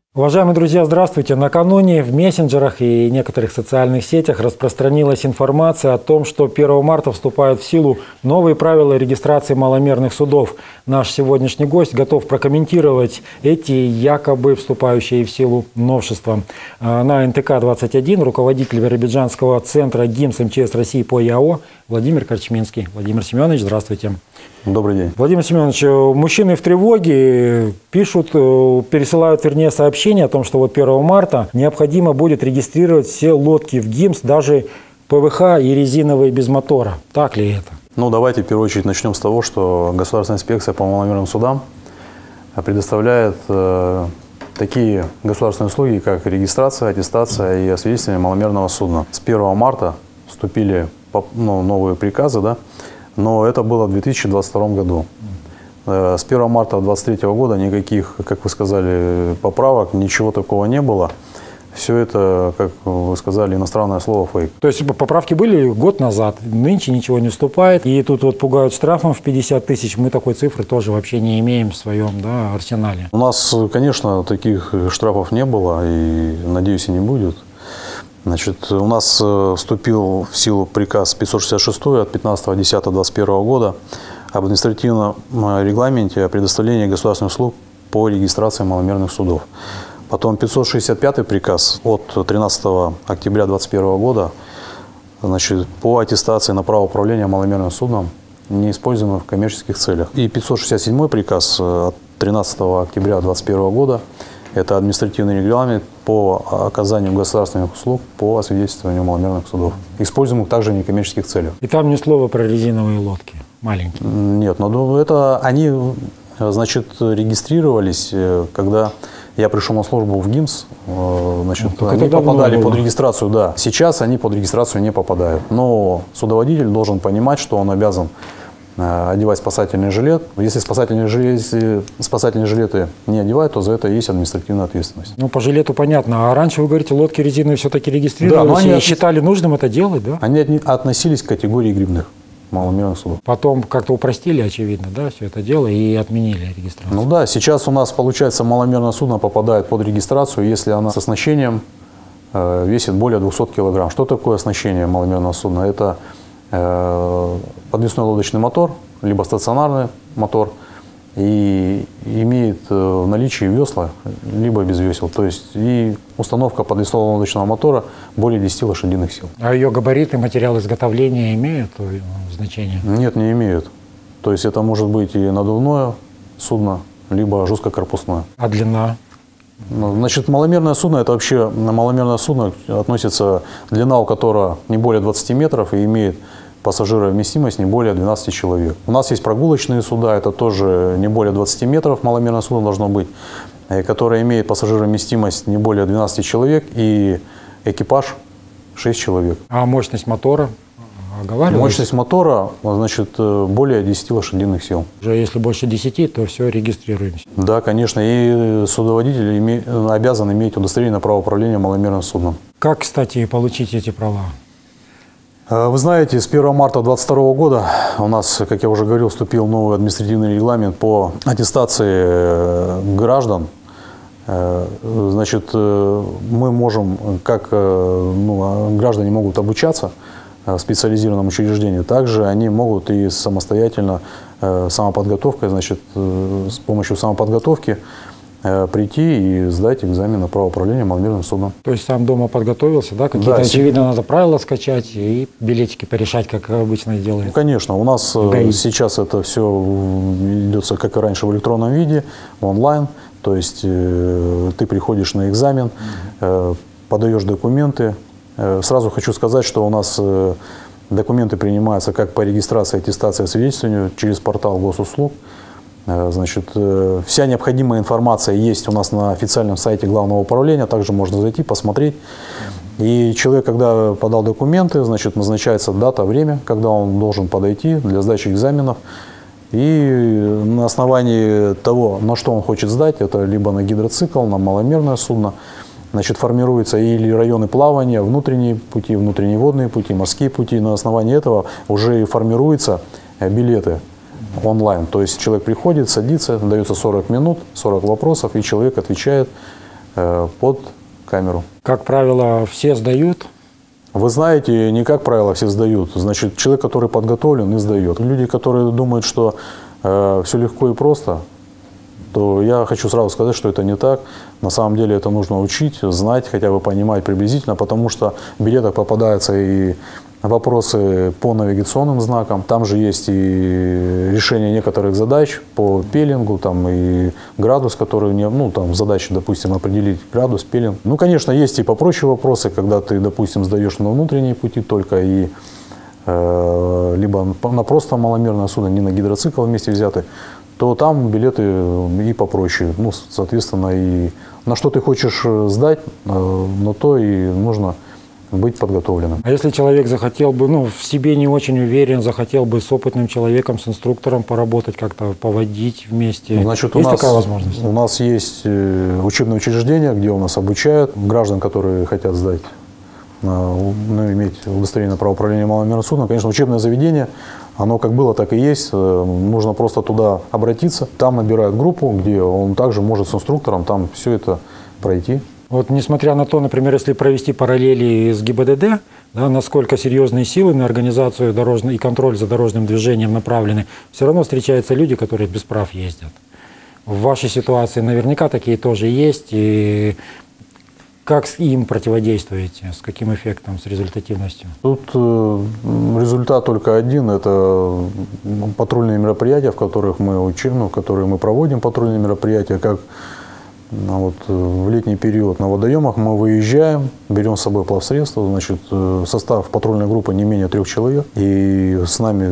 Уважаемые друзья, здравствуйте! Накануне в мессенджерах и некоторых социальных сетях распространилась информация о том, что 1 марта вступают в силу новые правила регистрации маломерных судов. Наш сегодняшний гость готов прокомментировать эти якобы вступающие в силу новшества. На НТК-21 руководитель Биробиджанского центра ГИМС МЧС России по ЯО Владимир Корчминский. Владимир Семенович, здравствуйте. Добрый день. Владимир Семенович, мужчины в тревоге пишут, пересылают, вернее, сообщение о том, что вот 1 марта необходимо будет регистрировать все лодки в ГИМС, даже ПВХ и резиновые без мотора. Так ли это? Ну, давайте в первую очередь начнем с того, что Государственная инспекция по маломерным судам предоставляет такие государственные услуги, как регистрация, аттестация и освидетельствование маломерного судна. С 1 марта вступили новые приказы, да? Но это было в 2022 году. С 1 марта 2023 года никаких, как вы сказали, поправок, ничего такого не было. Все это, как вы сказали, иностранное слово фейк. То есть поправки были год назад, нынче ничего не вступает. И тут вот пугают штрафом в 50 тысяч. Мы такой цифры тоже вообще не имеем в своем арсенале. У нас, конечно, таких штрафов не было и, надеюсь, и не будет. Значит, у нас вступил в силу приказ 566 от 15.10.2021 года об административном регламенте о предоставлении государственных услуг по регистрации маломерных судов. Потом 565 приказ от 13 октября 2021 года, значит, по аттестации на право управления маломерным судном, неиспользуемым в коммерческих целях. И 567 приказ от 13 октября 2021 года. Это административный регламент по оказанию государственных услуг по освидетельствованию маломерных судов, используемых также в некоммерческих целях. И там ни слова про резиновые лодки, маленькие. Нет, но это они, значит, регистрировались, когда я пришел на службу в ГИМС, значит, они попадали под регистрацию, да. Сейчас они под регистрацию не попадают. Но судоводитель должен понимать, что он обязан одевать спасательный жилет. Если спасательные жилеты не одевают, то за это есть административная ответственность. Ну, по жилету понятно. А раньше, вы говорите, лодки резиновые все-таки регистрировались, да, но они считали нужным это делать, да? Они относились к категории грибных маломерных судов. Потом как-то упростили, очевидно, да, все это дело и отменили регистрацию. Ну да, сейчас у нас, получается, маломерное судно попадает под регистрацию, если она с оснащением весит более 200 килограмм. Что такое оснащение маломерного судна? Это подвесной лодочный мотор, либо стационарный мотор, и имеет в наличии весла, либо без весел. То есть и установка подвесного лодочного мотора более 10 лошадиных сил. А ее габариты, материал изготовления имеют значение? Нет, не имеют. То есть это может быть и надувное судно, либо жесткокорпусное. А длина? Значит, маломерное судно, это вообще на маломерное судно относится длина, у которого не более 20 метров и имеет пассажировместимость не более 12 человек. У нас есть прогулочные суда, это тоже не более 20 метров маломерное судно должно быть, которое имеет пассажировместимость не более 12 человек и экипаж 6 человек. А мощность мотора? Мощность мотора, значит, более 10 лошадиных сил. Уже если больше 10, то все, регистрируемся. Да, конечно, и судоводитель обязан иметь удостоверение на право управления маломерным судном. Как, кстати, получить эти права? Вы знаете, с 1 марта 2022 года у нас, как я уже говорил, вступил новый административный регламент по аттестации граждан. Значит, мы можем, как граждане могут обучаться в специализированном учреждении, также они могут и самостоятельно, самоподготовкой, значит, с помощью самоподготовки прийти и сдать экзамен на право управления маломерным судном. То есть сам дома подготовился, да? Какие-то, да, очевидно, надо правила скачать и билетики порешать, как обычно делается. Ну, конечно, у нас сейчас это все идется, как и раньше, в электронном виде, онлайн. То есть ты приходишь на экзамен, подаешь документы. Сразу хочу сказать, что у нас документы принимаются как по регистрации, аттестации, освидетельствованию через портал госуслуг. Значит, вся необходимая информация есть у нас на официальном сайте Главного управления, также можно зайти, посмотреть. И человек, когда подал документы, значит, назначается дата, время, когда он должен подойти для сдачи экзаменов. И на основании того, на что он хочет сдать, это либо на гидроцикл, на маломерное судно, значит, формируются или районы плавания, внутренние пути, внутренние водные пути, морские пути. На основании этого уже и формируются билеты онлайн. То есть человек приходит, садится, дается 40 минут, 40 вопросов, и человек отвечает под камеру. Как правило, все сдают? Вы знаете, не как правило все сдают. Значит, человек, который подготовлен, и сдает. Люди, которые думают, что все легко и просто, то я хочу сразу сказать, что это не так. На самом деле это нужно учить, знать, хотя бы понимать приблизительно, потому что в билетах попадаются и вопросы по навигационным знакам. Там же есть и решение некоторых задач по пеленгу, там и градус, который, ну, там задача, допустим, определить градус, пеленг. Ну, конечно, есть и попроще вопросы, когда ты, допустим, сдаешь на внутренние пути только и либо на просто маломерное судно, не на гидроцикл вместе взятый, то там билеты и попроще. Ну, соответственно, и на что ты хочешь сдать, на то и нужно быть подготовленным. А если человек захотел бы, ну, в себе не очень уверен, захотел бы с опытным человеком, с инструктором поработать, как-то поводить вместе, значит, есть такая возможность? У нас есть учебные учреждения, где у нас обучают граждан, которые хотят сдать, ну, иметь удостоверение на право управления маломерным судном. Конечно, учебное заведение, оно как было, так и есть. Нужно просто туда обратиться. Там набирают группу, где он также может с инструктором там все это пройти. Вот несмотря на то, например, если провести параллели с ГИБДД, да, насколько серьезные силы на организацию и контроль за дорожным движением направлены, все равно встречаются люди, которые без прав ездят. В вашей ситуации наверняка такие тоже есть. И как им противодействуете? С каким эффектом, с результативностью? Тут результат только один. Это патрульные мероприятия, в которых мы учим, в которые мы проводим патрульные мероприятия. Как вот в летний период на водоемах мы выезжаем, берем с собой плавсредства. Значит, состав патрульной группы не менее 3 человек. И с нами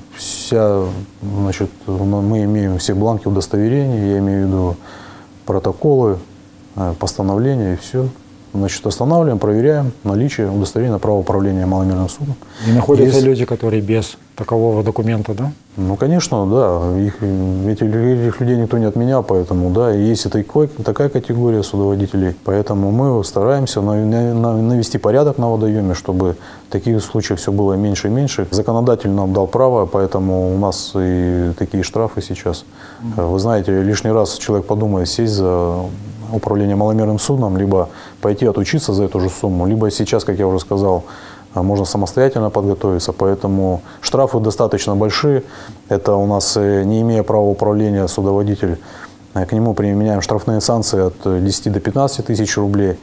значит, мы имеем все бланки удостоверений, я имею в виду протоколы, постановления и все. Значит, останавливаем, проверяем наличие удостоверения на право управления маломерным судном. И находятся люди, которые без такового документа, да? Ну, конечно, да. Этих людей никто не отменял, поэтому, да, есть и такая категория судоводителей. Поэтому мы стараемся навести порядок на водоеме, чтобы таких случаев все было меньше и меньше. Законодатель нам дал право, поэтому у нас и такие штрафы сейчас. Вы знаете, лишний раз человек подумает сесть за управление маломерным судном, либо пойти отучиться за эту же сумму, либо сейчас, как я уже сказал, можно самостоятельно подготовиться. Поэтому штрафы достаточно большие. Это у нас, не имея права управления, судоводитель, к нему применяем штрафные санкции от 10 до 15 тысяч рублей.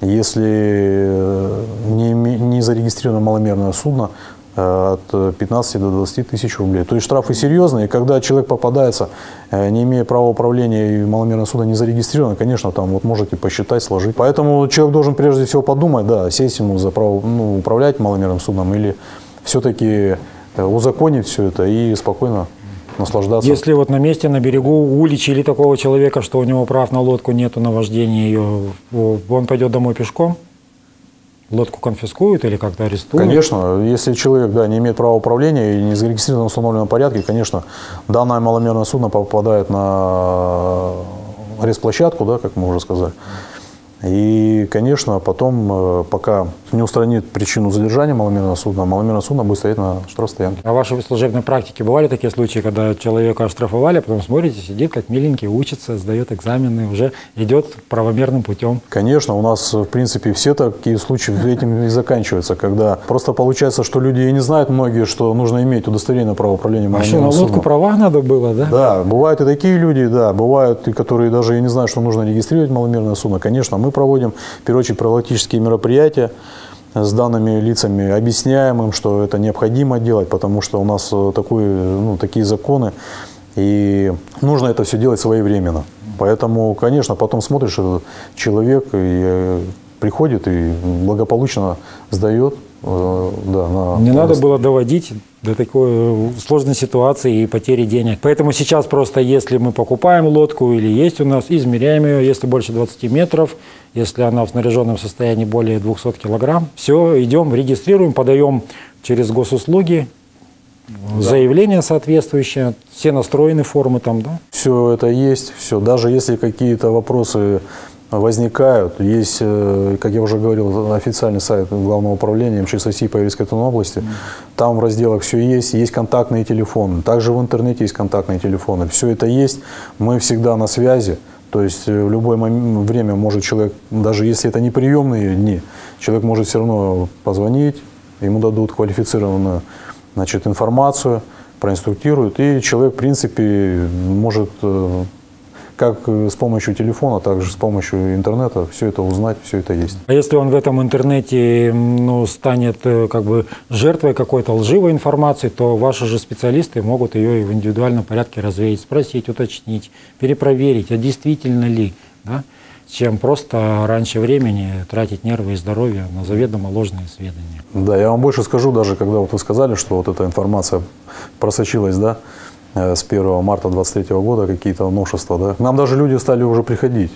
Если не зарегистрировано маломерное судно, от 15 до 20 тысяч рублей. То есть штрафы серьезные. И когда человек попадается, не имея права управления, и маломерное судно не зарегистрировано, конечно, там вот можете посчитать, сложить. Поэтому человек должен прежде всего подумать, да, сесть ему за право управлять маломерным судном или все-таки узаконить все это и спокойно наслаждаться. Если вот на месте, на берегу уличили такого человека, что у него прав на лодку нету, на вождение ее, он пойдет домой пешком? Лодку конфискуют или как-то арестуют? Конечно, если человек, да, не имеет права управления и не зарегистрирован в установленном порядке, конечно, данное маломерное судно попадает на арестплощадку, да, как мы уже сказали. И, конечно, потом, пока не устранит причину задержания маломерного судна будет стоять на штрафстоянке. А в вашей служебной практике бывали такие случаи, когда человека оштрафовали, а потом смотрите, сидит как миленький, учится, сдает экзамены, уже идет правомерным путем? Конечно, у нас, в принципе, все такие случаи этим и заканчиваются, когда просто получается, что люди и не знают многие, что нужно иметь удостоверение на право управления маломерным судном. Вообще на лодку права надо было, да? Да, бывают и такие люди, да, бывают и которые даже и не знают, что нужно регистрировать маломерное судно. Конечно, мы проводим, в первую очередь, профилактические мероприятия с данными лицами, объясняем им, что это необходимо делать, потому что у нас такие законы, и нужно это все делать своевременно. Поэтому, конечно, потом смотришь, этот человек и приходит и благополучно сдает. Не надо было доводить до такой сложной ситуации и потери денег. Поэтому сейчас просто, если мы покупаем лодку или есть у нас, измеряем ее, если больше 20 метров, если она в снаряженном состоянии более 200 килограмм, все, идем, регистрируем, подаем через госуслуги, заявление соответствующее, все настроены формы там, да? Все это есть, все. Даже если какие-то вопросы возникают, есть, как я уже говорил, официальный сайт Главного управления МЧС России по Еврейской области. Там в разделах все есть контактные телефоны. Также в интернете есть контактные телефоны. Все это есть. Мы всегда на связи. То есть в любое время может человек, даже если это не приемные дни, человек может все равно позвонить, ему дадут квалифицированную, значит, информацию, проинструктируют, и человек, в принципе, может как с помощью телефона, так же с помощью интернета все это узнать, все это есть. А если он в этом интернете станет как бы жертвой какой-то лживой информации, то ваши же специалисты могут ее и в индивидуальном порядке развеять, спросить, уточнить, перепроверить, а действительно ли, да? Чем просто раньше времени тратить нервы и здоровье на заведомо ложные сведения. Да, я вам больше скажу, даже когда вот вы сказали, что вот эта информация просочилась, да, с 1 марта 2023 года, какие-то новшества, да. К нам даже люди стали уже приходить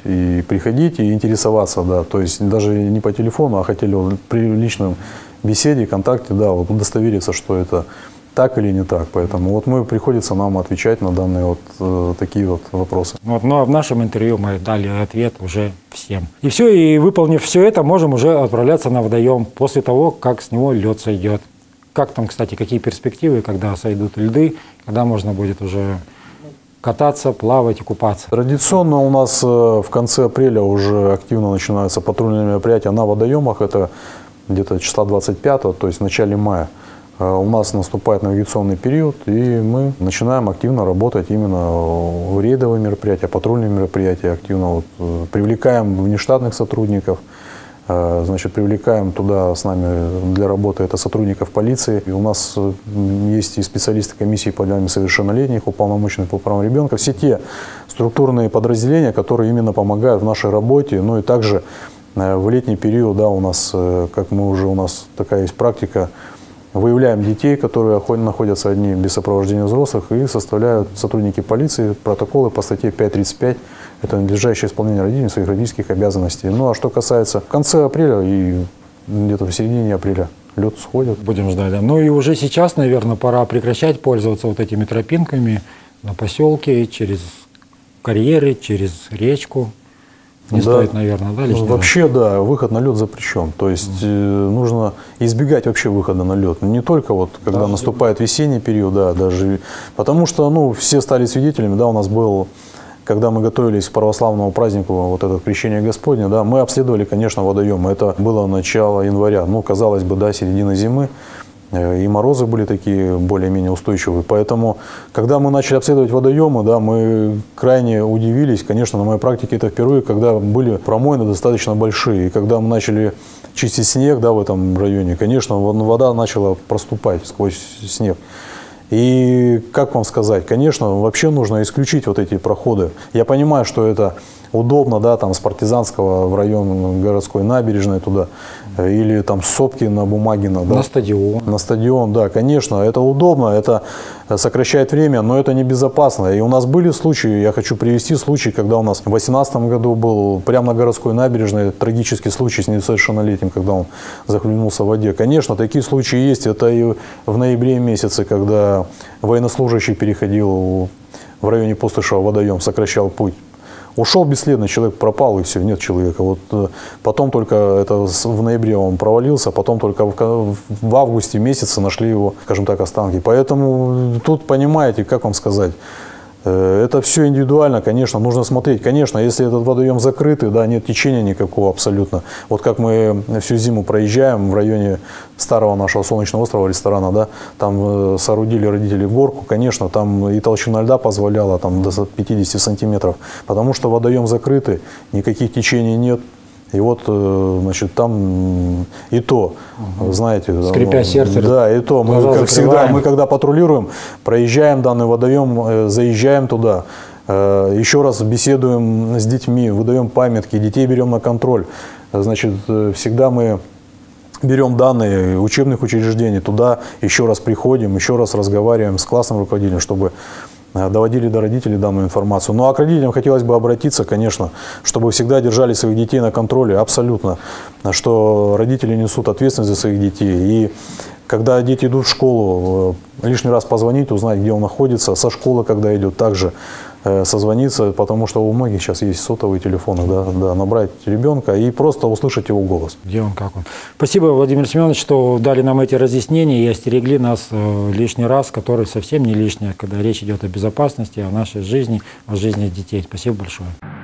и интересоваться, да, то есть даже не по телефону, а хотели вот при личном беседе, контакте, да, вот удостовериться, что это так или не так. Поэтому вот приходится нам отвечать на данные вот такие вот вопросы. Вот, ну а в нашем интервью мы дали ответ уже всем. И все, и выполнив все это, можем уже отправляться на водоем после того, как с него лед сойдет. Как там, кстати, какие перспективы, когда сойдут льды, когда можно будет уже кататься, плавать и купаться? Традиционно у нас в конце апреля уже активно начинаются патрульные мероприятия на водоемах. Это где-то числа 25-го, то есть в начале мая. У нас наступает навигационный период, и мы начинаем активно работать именно рейдовые мероприятия, патрульные мероприятия, активно привлекаем внештатных сотрудников, значит, привлекаем туда с нами для работы это сотрудников полиции. И у нас есть и специалисты комиссии по делам несовершеннолетних, уполномоченных по правам ребенка, все те структурные подразделения, которые именно помогают в нашей работе. Ну и также в летний период, да, у нас, как мы уже, у нас такая есть практика, выявляем детей, которые находятся одни без сопровождения взрослых, и составляют сотрудники полиции протоколы по статье 5.35. Это надлежащее исполнение родителями своих родительских обязанностей. Ну а что касается в конце апреля и где-то в середине апреля лед сходит. Будем ждать, да. Ну и уже сейчас, наверное, пора прекращать пользоваться вот этими тропинками на поселке, через карьеры, через речку. Не стоит, наверное, да, лишний вообще, да, выход на лед запрещен. То есть нужно избегать вообще выхода на лед. Не только вот, когда наступает весенний период, да, даже. Потому что, ну, все стали свидетелями, да, у нас был, когда мы готовились к православному празднику, вот это крещение Господне, да, мы обследовали, конечно, водоемы. Это было начало января, ну, казалось бы, да, середина зимы. И морозы были такие более-менее устойчивые. Поэтому, когда мы начали обследовать водоемы, да, мы крайне удивились. Конечно, на моей практике это впервые, когда были промоины достаточно большие. И когда мы начали чистить снег, да, в этом районе, конечно, вода начала проступать сквозь снег. И, как вам сказать, конечно, вообще нужно исключить вот эти проходы. Я понимаю, что это удобно, да, там с Партизанского в район городской набережной туда, или там с Сопки на Бумагина. Да, на стадион. На стадион, да, конечно, это удобно, это сокращает время, но это небезопасно. И у нас были случаи, я хочу привести случай, когда у нас в 2018 году был прямо на городской набережной трагический случай с несовершеннолетним, когда он захлебнулся в воде. Конечно, такие случаи есть, это и в ноябре месяце, когда военнослужащий переходил в районе Пустошева водоем, сокращал путь. Ушел бесследно, человек пропал, и все, нет человека. Вот потом только, это в ноябре он провалился, потом только в августе месяце нашли его, скажем так, останки. Поэтому тут, понимаете, как вам сказать, это все индивидуально, конечно, нужно смотреть. Конечно, если этот водоем закрытый, да, нет течения никакого абсолютно. Вот как мы всю зиму проезжаем в районе старого нашего Солнечного острова, ресторана, да, там соорудили родители горку, конечно, там и толщина льда позволяла там до 50 сантиметров, потому что водоем закрытый, никаких течений нет. И вот, значит, там и то, знаете, скрипя сердце, да, и то, мы, как всегда, мы когда патрулируем, проезжаем данный водоем, заезжаем туда, еще раз беседуем с детьми, выдаем памятки, детей берем на контроль. Значит, всегда мы берем данные учебных учреждений, туда еще раз приходим, еще раз разговариваем с классным руководителем, чтобы доводили до родителей данную информацию. Ну а к родителям хотелось бы обратиться, конечно, чтобы всегда держали своих детей на контроле, абсолютно, что родители несут ответственность за своих детей. И когда дети идут в школу, лишний раз позвонить, узнать, где он находится, со школы, когда идет, также созвониться, потому что у многих сейчас есть сотовые телефоны, да, набрать ребенка и просто услышать его голос. Где он, как он. Спасибо, Владимир Семенович, что дали нам эти разъяснения и остерегли нас лишний раз, который совсем не лишний, когда речь идет о безопасности, о нашей жизни, о жизни детей. Спасибо большое.